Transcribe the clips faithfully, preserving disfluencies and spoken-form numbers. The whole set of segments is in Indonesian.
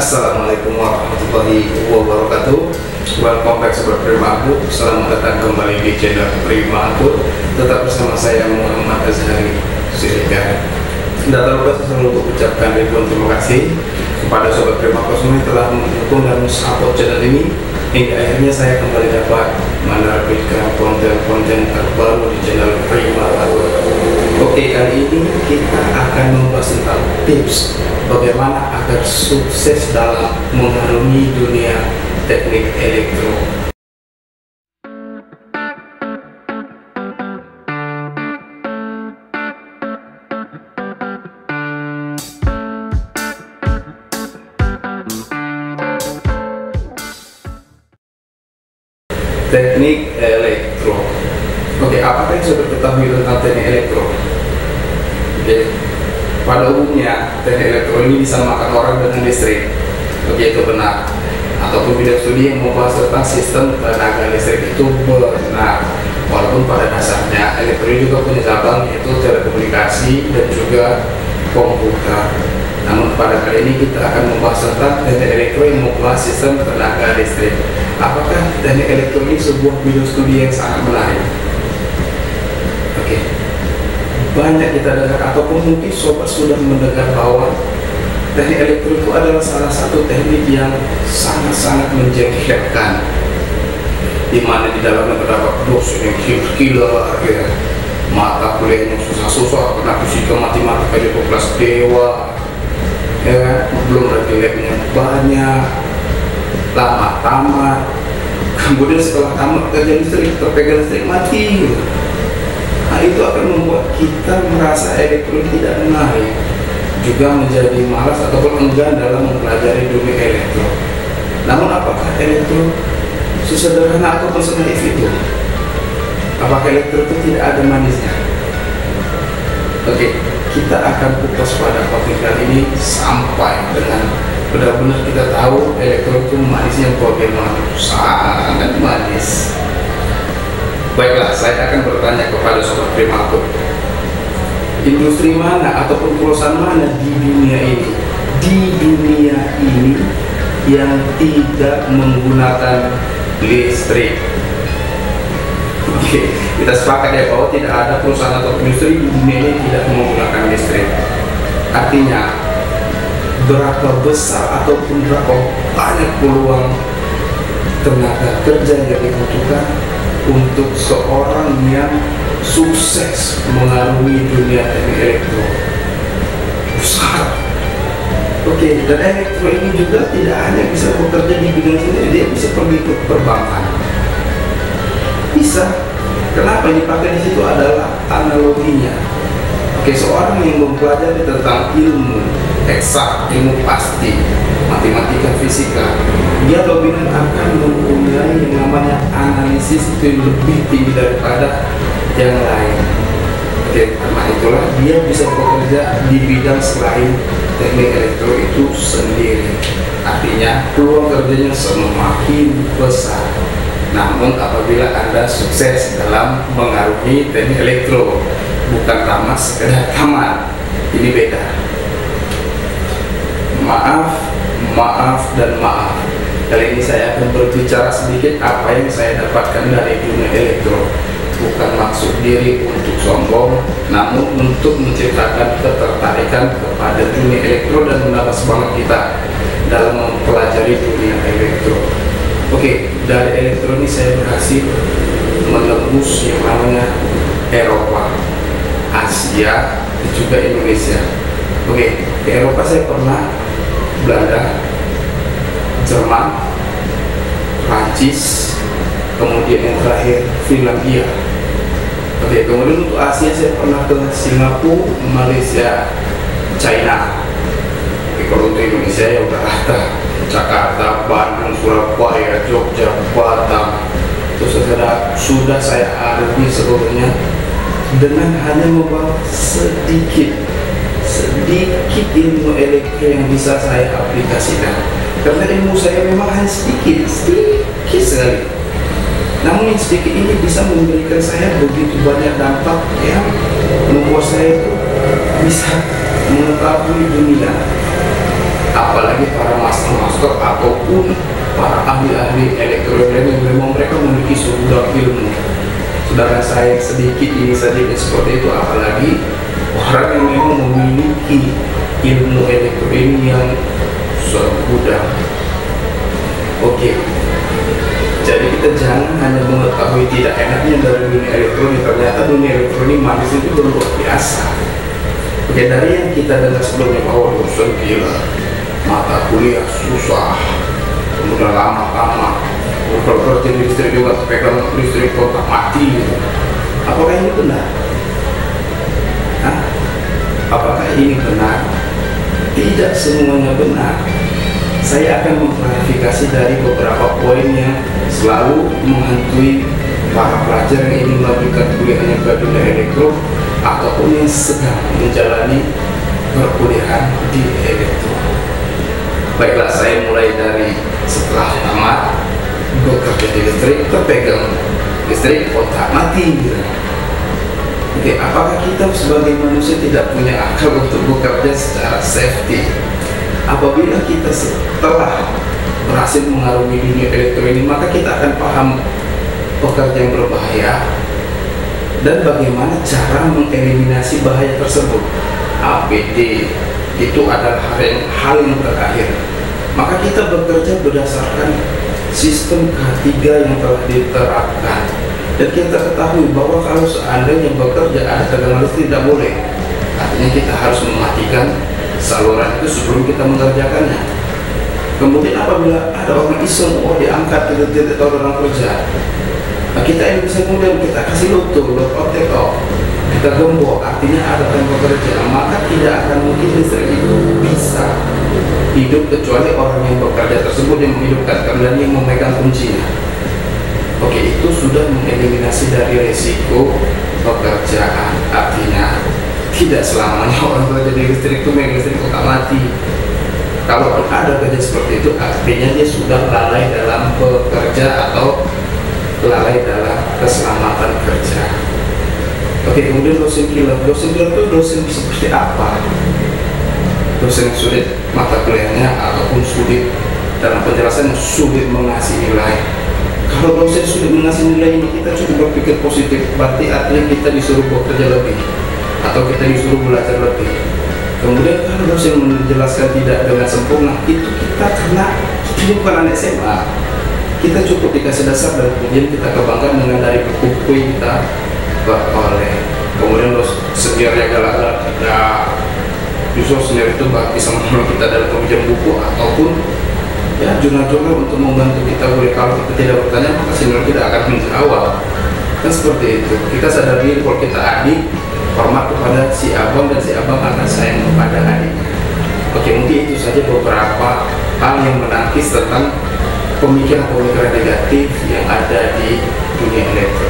Assalamualaikum warahmatullahi wabarakatuh. Welcome back Sobat Prima Upload. Selamat datang kembali di channel Prima Upload. Tetap bersama saya Muhammad Azhari Siregar. Tidak terlupa saya selalu mengucapkan ribuan terima kasih kepada Sobat Prima Upload yang telah mendukung dan support channel ini hingga akhirnya saya kembali dapat menerbitkan konten-konten terbaru di channel Prima Upload. Oke, kali ini kita akan membahas tentang tips bagaimana agar sukses dalam mengarungi dunia teknik elektro. Teknik elektro. Oke, apakah yang sudah ketahui tentang teknik elektro? Oke, pada umumnya teknik elektro ini disamakan orang dengan listrik. Oke, itu benar. Ataupun video studi yang membahas tentang sistem tenaga listrik itu benar. Walaupun pada dasarnya elektro juga punya cabang, yaitu telekomunikasi dan juga komputer. Namun pada kali ini kita akan membahas tentang teknik elektro yang membahas sistem tenaga listrik. Apakah teknik elektro ini sebuah video studi yang sangat menarik? Oke, banyak kita dengar ataupun mungkin sobat sudah mendengar bahwa teknik elektro itu adalah salah satu teknik yang sangat-sangat menjengkelkan, di mana di dalamnya terdapat dosen yang gila-gila, ya. Mata kuliah yang susah-susah, karena fisika matematika di kelas dewa, ya kan? Belum lagi labnya banyak, lama tamat, kemudian setelah tamat kerja listrik, terpegang listrik mati. Nah, itu akan membuat kita merasa elektro tidak menarik, juga menjadi malas ataupun enggan dalam mempelajari dunia elektro. Namun apakah elektro sesederhana ataupun senaif itu? Apakah elektro itu tidak ada manisnya? Oke, kita akan kupas pada topik kali ini sampai dengan benar-benar kita tahu elektro itu manisnya bagaimana. Sangat manis. Baiklah, saya akan bertanya kepada Sobat Prima Upload, industri mana ataupun perusahaan mana di dunia ini di dunia ini yang tidak menggunakan listrik? Oke, kita sepakat ya bahwa tidak ada perusahaan atau industri di dunia ini tidak menggunakan listrik. Artinya berapa besar ataupun berapa banyak peluang tenaga kerja yang dibutuhkan untuk seorang yang sukses mengarungi dunia teknik elektro. Besar. Oke, dan elektro ini juga tidak hanya bisa bekerja di bidang sendiri, dia bisa pergi ke perbankan. Bisa. Kenapa yang dipakai di situ adalah analoginya. Oke, seorang yang mempelajari tentang ilmu eksak, ilmu pasti, matematika, fisika, dia dominan akan mempunyai yang namanya analisis itu yang lebih tinggi daripada yang lain. Oke, karena itulah dia bisa bekerja di bidang selain teknik elektro itu sendiri. Artinya peluang kerjanya semakin besar. Namun apabila Anda sukses dalam mengarungi teknik elektro, bukan tamat sekedar tamat, ini beda. Maaf, maaf, dan maaf. Kali ini saya akan berbicara sedikit apa yang saya dapatkan dari dunia elektro. Bukan maksud diri untuk sombong, namun untuk menciptakan ketertarikan kepada dunia elektro dan menambah semangat kita dalam mempelajari dunia elektro. Oke, dari elektro ini saya berhasil menembus yang namanya Eropa, Asia, dan juga Indonesia. Oke, ke Eropa saya pernah Belanda, Jerman, Prancis, kemudian yang terakhir Finlandia. Oke, kemudian untuk Asia saya pernah ke Singapura, Malaysia, China. Oke, kalau untuk Indonesia ya udah rata, Jakarta, Bandung, Surabaya, Jogja, Batam. Itu sudah sudah saya arungi seluruhnya dengan hanya membawa sedikit sedikit ilmu elektro yang bisa saya aplikasikan, karena ilmu saya memang hanya sedikit sedikit sekali. Namun yang sedikit ini bisa memberikan saya begitu banyak dampak yang membuat saya itu bisa mengetahui dunia. apalagi para master-master ataupun para ahli-ahli elektronik yang memang mereka memiliki segudang ilmu. Sedangkan saya sedikit ini saja seperti itu, apalagi orang yang memang memiliki ilmu elektronik yang segudang. Oke, jadi kita jangan hanya mengetahui tidak enaknya dari dunia elektronik, ternyata dunia elektronik manis itu luar biasa. Oke, dari yang kita dengar sebelumnya bahwa dosen gila, mata kuliah susah, kemudian lama-lama, kalau kerja di listrik juga pegang listrik kotak mati gitu. Apakah ini benar? Hah? Apakah ini benar? Tidak semuanya benar. Saya akan mengklarifikasi dari beberapa poin yang selalu menghantui para pelajar yang ingin melanjutkan kuliahnya ke dunia elektro ataupun yang sedang menjalani perkuliahan di elektro. Baiklah, saya mulai dari setelah tamat bekerja di listrik, terpegang listrik kotak mati gitu. Oke, apakah kita sebagai manusia tidak punya akal untuk bekerja secara safety? Apabila kita setelah berhasil mengarungi dunia elektro ini, maka kita akan paham pekerjaan yang berbahaya dan bagaimana cara mengeliminasi bahaya tersebut. A P D itu adalah hal yang, hal yang terakhir. Maka kita bekerja berdasarkan sistem K tiga yang telah diterapkan, dan kita ketahui bahwa kalau seandainya bekerja ada tegangan listrik tidak boleh, artinya kita harus mematikan saluran itu sebelum kita mengerjakannya. Kemudian apabila ada orang iseng, oh diangkat, kita tidak tahu orang kerja, nah, kita ini bisa kemudian kita kasih loto, load out, take off, kita gembok, artinya ada yang bekerja, maka tidak akan mungkin listrik itu bisa hidup kecuali orang yang bekerja tersebut yang menghidupkan dan yang memegang kuncinya. Oke, itu sudah mengeliminasi dari resiko pekerjaan, artinya tidak selamanya orang bekerja di listrik itu megang listrik kotak mati. Kalau ada kerja seperti itu, artinya dia sudah lalai dalam bekerja atau lalai dalam keselamatan kerja. Oke, kemudian dosen killer. Dosen killer itu dosen seperti apa? Dosen yang sulit mata kuliahnya ataupun sulit dalam penjelasan, sulit mengasih nilai. Kalau dosen sulit mengasih nilai ini, kita coba berpikir positif, berarti artinya kita disuruh bekerja lebih atau kita disuruh belajar lebih. Kemudian kalau dosen menjelaskan tidak dengan sempurna, itu kita karena kita bukan anak S M A, kita cukup dikasih dasar dan kemudian kita kembangkan dengan dari buku-buku yang kita peroleh. Kemudian seniornya galak-galak, kita justru senior itu bisa menolong kita dalam peminjam buku ataupun ya jurnal-jurnal untuk membantu kita. Boleh, kalau kita tidak bertanya maka senior tidak akan menjawab. Kan seperti itu. Kita sadar diri kalau kita adik, hormat kepada si abang dan si abang akan sayang kepada adiknya. Oke, mungkin itu saja beberapa hal yang menangkis tentang pemikiran-pemikiran negatif yang ada di dunia elektro.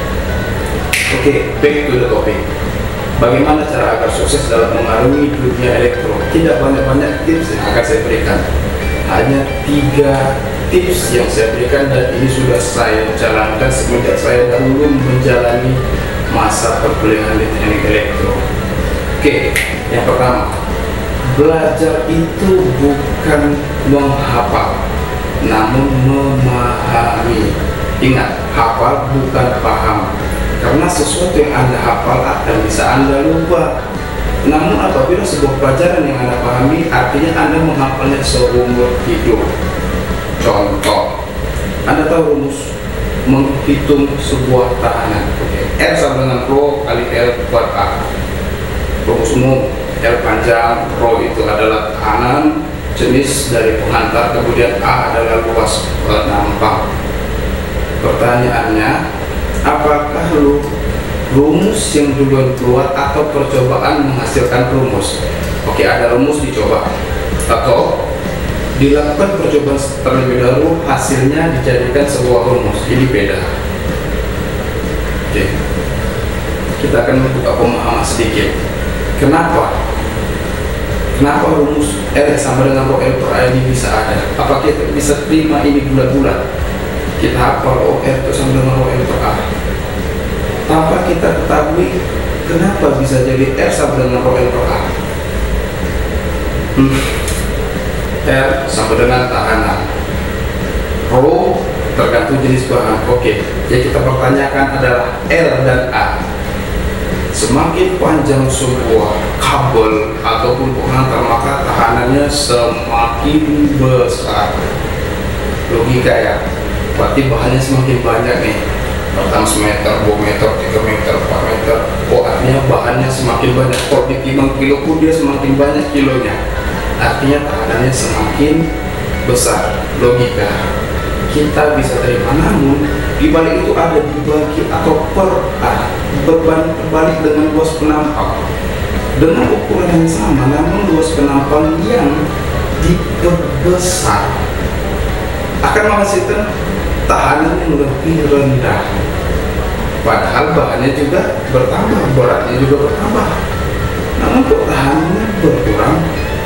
Oke, back to the topic. Bagaimana cara agar sukses dalam mengarungi dunia elektro? Tidak banyak-banyak tips yang akan saya berikan, hanya tiga tips yang saya berikan dan ini sudah saya jalankan semenjak saya dahulu menjalani masa perkuliahan di teknik elektro. Oke, yang pertama, belajar itu bukan menghafal, namun memahami. Ingat, hafal bukan paham, karena sesuatu yang Anda hafal akan bisa Anda lupa. Namun apabila sebuah pelajaran yang Anda pahami, artinya Anda menghafalnya seumur hidup. Contoh, Anda tahu rumus menghitung sebuah tahanan. Oke, R sama dengan Rho kali L kuadrat A. Rumus umum, L panjang, Rho itu adalah tahanan jenis dari penghantar, kemudian A adalah luas penampang. Pertanyaannya, apakah lu rumus yang duluan keluar atau percobaan menghasilkan rumus? Oke, ada rumus dicoba atau dilakukan percobaan terlebih dahulu, hasilnya dijadikan sebuah rumus. Ini beda. Oke, kita akan membuka pemahaman sedikit. Kenapa? Kenapa rumus R sama dengan Rho L per A ini bisa ada? Apakah kita bisa terima ini bulat-bulat? Kita hafal Rho R itu sama dengan Rho L per A. Tanpa kita ketahui kenapa bisa jadi R sama dengan Rho L per A. Hmm. R sama dengan tahanan. Rho tergantung jenis bahan. Oke, yang kita pertanyakan adalah L dan A. Semakin panjang sebuah kabel ataupun pengantar, maka tahanannya semakin besar. Logika ya, berarti bahannya semakin banyak nih. Pertama semeter, dua meter, tiga meter, empat meter. Oh, artinya bahannya semakin banyak. Kalau ditimbang kilo pun dia semakin banyak kilonya. Artinya tahanannya semakin besar. Logika kita bisa terima, namun di balik itu ada dibagi atau per A, berbanding terbalik dengan luas penampang dengan ukuran yang sama, namun luas penampang yang diperbesar akan menghasilkan tahanan yang lebih rendah, padahal bahannya juga bertambah, beratnya juga bertambah, namun kok tahanannya berkurang?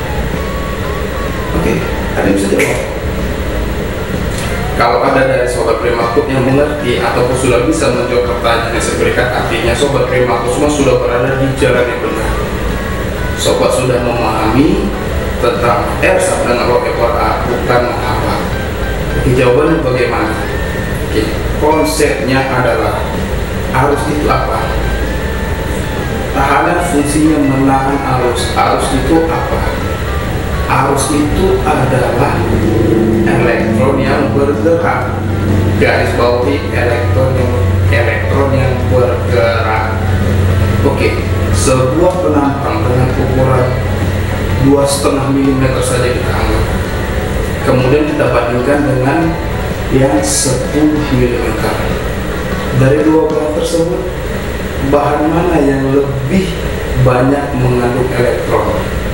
Oke, ada yang bisa jawab? Kalau ada dari sobat Primakut yang mengerti ataupun sudah bisa menjawab pertanyaan yang saya berikan, artinya sobat Primakut semua sudah berada di jalan yang benar. Sobat sudah memahami tentang R sama dengan rho ekor A, bukan apa. Oke, jawabannya bagaimana? Oke, konsepnya adalah arus itu apa? Tahanan fungsinya menahan arus. Arus itu apa? Arus itu adalah elektron yang bergerak. Garis bawahi elektron yang elektron yang bergerak. Oke, sebuah penampang dengan ukuran dua setengah milimeter saja kita anggap. Kemudian kita bandingkan dengan yang sepuluh milimeter. Dari dua bahan tersebut, bahan mana yang lebih banyak mengandung elektron?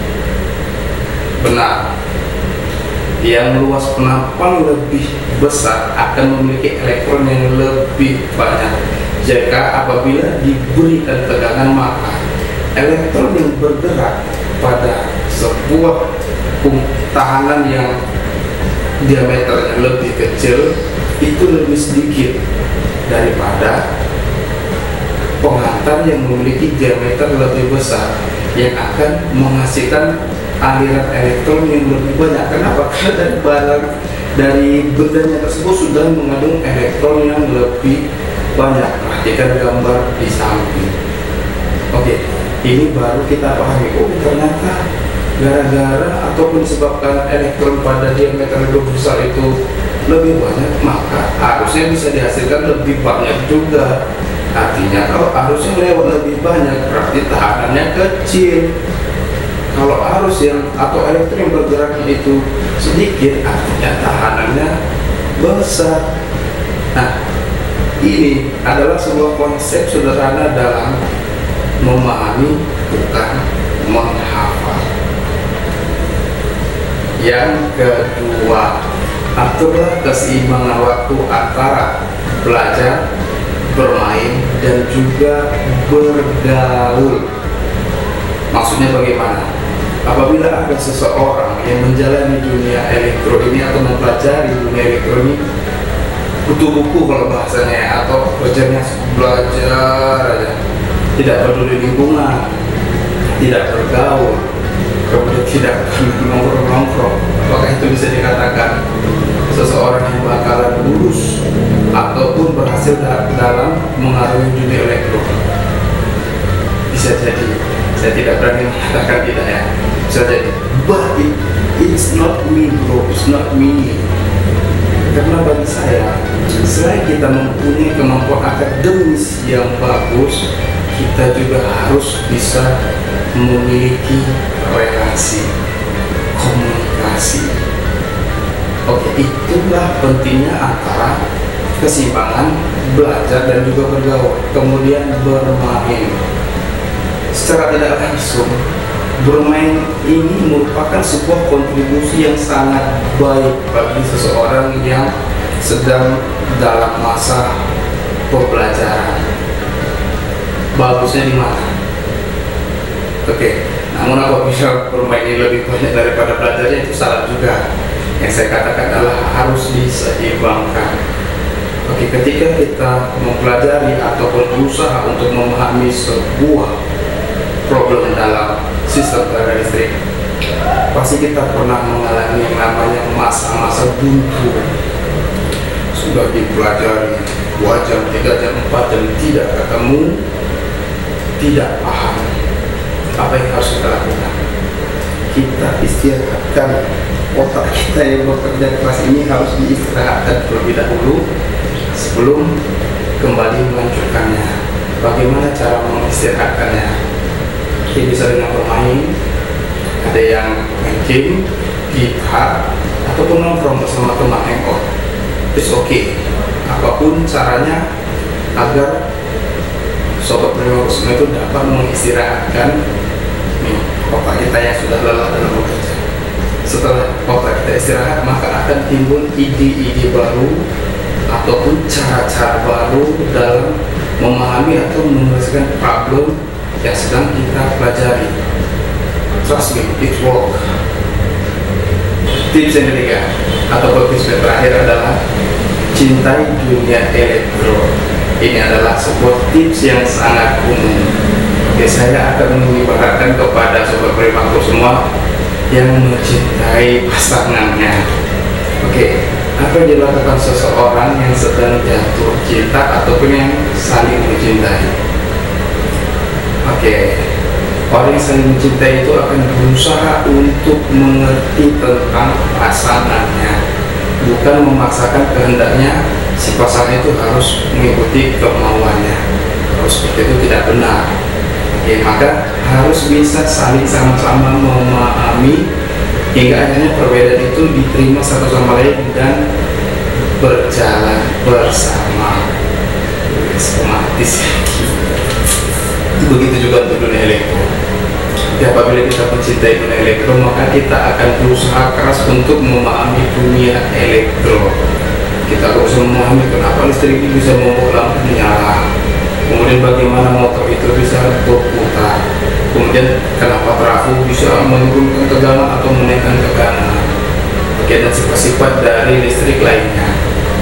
Benar, yang luas penampang lebih besar akan memiliki elektron yang lebih banyak. Jika apabila diberikan tegangan, maka elektron yang bergerak pada sebuah tahanan yang diameternya lebih kecil itu lebih sedikit daripada pengantar yang memiliki diameter lebih besar yang akan menghasilkan aliran elektron yang lebih banyak. Kenapa? Karena dari barang dari bendanya tersebut sudah mengandung elektron yang lebih banyak. Perhatikan gambar di samping. Oke, ini baru kita pahami. Oh, ternyata gara-gara ataupun disebabkan elektron pada diameter lebih besar itu lebih banyak, maka arusnya bisa dihasilkan lebih banyak juga. Artinya kalau arusnya lewat lebih banyak, berarti tahanannya kecil. Kalau arus yang atau elektron yang bergeraknya itu sedikit, artinya tahanannya besar. Nah, ini adalah sebuah konsep sederhana dalam memahami, bukan menghafal. Yang kedua, aturlah keseimbangan waktu antara belajar, bermain, dan juga bergaul. Maksudnya bagaimana? Apabila ada seseorang yang menjalani dunia elektro ini atau mempelajari dunia elektro ini, butuh buku kalau bahasanya, atau kerjanya belajar aja, tidak peduli lingkungan, tidak bergaul, kemudian tidak nongkrong-nongkrong, apakah itu bisa dikatakan seseorang yang bakalan lulus ataupun berhasil dalam mengarungi dunia elektro? Bisa jadi, saya tidak berani mengatakan tidak ya, bisa jadi, but it, it's not me bro, it's not me. Karena bagi saya, selain kita mempunyai kemampuan akademis yang bagus, kita juga harus bisa memiliki relasi, komunikasi. Oke, itulah pentingnya antara keseimbangan belajar dan juga bergaul, kemudian bermain. Secara tidak langsung, bermain ini merupakan sebuah kontribusi yang sangat baik bagi seseorang yang sedang dalam masa pembelajaran. Bagusnya di mana? Oke, namun apabila bermain ini lebih banyak daripada belajarnya, itu salah juga. Yang saya katakan adalah harus diseimbangkan. Oke, ketika kita mempelajari ataupun berusaha untuk memahami sebuah problem dalam sistem tenaga listrik, Pasti kita pernah mengalami yang namanya masa-masa buntu. Sudah dipelajari dua jam, tiga jam, empat jam, tidak ketemu, tidak paham apa yang harus kita lakukan. Kita istirahatkan otak kita yang bekerja keras ini, harus diistirahatkan terlebih dahulu sebelum kembali melanjutkannya. Bagaimana cara mengistirahatkannya? Kita bisa dengan bermain, ada yang main game, gitar, ataupun nongkrong bersama teman hangout. It's okay, apapun caranya agar sobat Prima Kusuma itu dapat mengistirahatkan nih, otak kita yang sudah lelah dalam bekerja. Setelah otak kita istirahat, maka akan timbul ide-ide baru ataupun cara-cara baru dalam memahami atau menyelesaikan problem yang sedang kita pelajari. Trust me, it work. Tips yang ketiga atau tips yang terakhir adalah cintai dunia elektro. Ini adalah sebuah tips yang sangat umum. Oke, saya akan mengibaratkan kepada sobat Prima semua yang mencintai pasangannya. Oke, apa yang dilakukan seseorang yang sedang jatuh cinta ataupun yang saling mencintai? Oke, orang yang saling mencintai itu akan berusaha untuk mengerti tentang pasangannya, bukan memaksakan kehendaknya si pasangan itu harus mengikuti kemauannya. Harus seperti itu tidak benar. Oke, maka harus bisa saling sama-sama memahami hingga akhirnya perbedaan itu diterima satu sama lain dan berjalan bersama. Otomatis. Begitu juga untuk dunia elektro. Ya, apabila kita mencintai dunia elektro, maka kita akan berusaha keras untuk memahami dunia elektro. Kita harus memahami kenapa listrik ini bisa membuat lampu menyala, kemudian bagaimana motor itu bisa berputar, kemudian kenapa trafo bisa menurunkan tegangan atau menaikkan tegangan, oke, dan sifat-sifat dari listrik lainnya.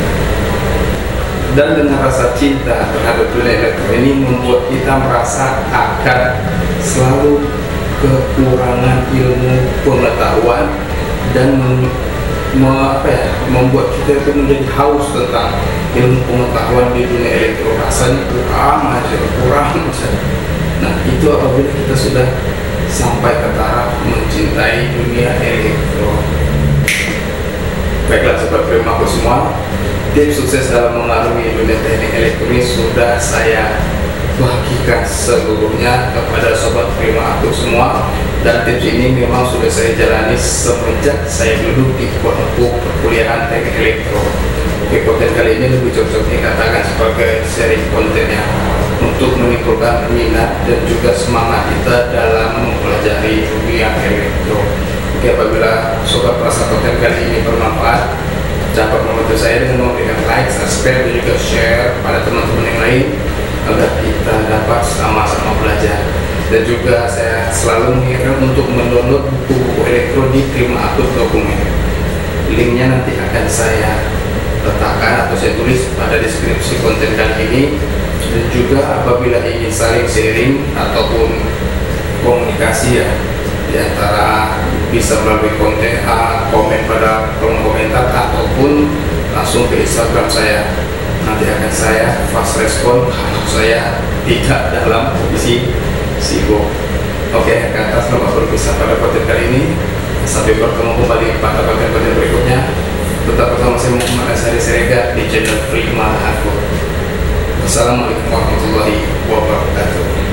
Dan dengan rasa cinta terhadap dunia elektro ini membuat kita merasa akan selalu kekurangan ilmu pengetahuan dan Me, apa ya, membuat kita itu menjadi haus tentang ilmu pengetahuan di dunia elektro. Rasanya kurang aja, kurang aja. Nah, itu apabila kita sudah sampai ke taraf mencintai dunia elektro. Baiklah sobat Prima semua, tips sukses dalam mengarungi dunia teknik elektro ini sudah saya bagikan seluruhnya kepada sobat Prima semua. Dan tips ini memang sudah saya jalani semenjak saya duduk di bangku perkuliahan teknik elektro. Oke, konten kali ini lebih cocok dikatakan sebagai sharing kontennya untuk menimbulkan minat dan juga semangat kita dalam mempelajari dunia elektro. Oke, apabila sobat merasa konten kali ini bermanfaat, dapat membantu saya dengan memberikan like, subscribe, dan juga share pada teman-teman yang lain agar kita dapat sama-sama belajar. Dan juga saya selalu mengingatkan untuk mendownload buku-buku elektro di Prima Akut Dokumen. Linknya nanti akan saya letakkan atau saya tulis pada deskripsi konten kali ini. Dan juga apabila ingin saling sharing ataupun komunikasi ya, di antara bisa melalui konten uh, komen pada kolom komentar ataupun langsung ke Instagram saya. Nanti akan saya fast respon kalau saya tidak dalam kondisi sibuk. Oke, ke atas selamat berpisah pada konten kali ini. Sampai bertemu kembali pada konten-konten berikutnya. Tetap bersama saya Muhammad Azhari Siregar di channel Prima Akut. Wassalamualaikum warahmatullahi wabarakatuh.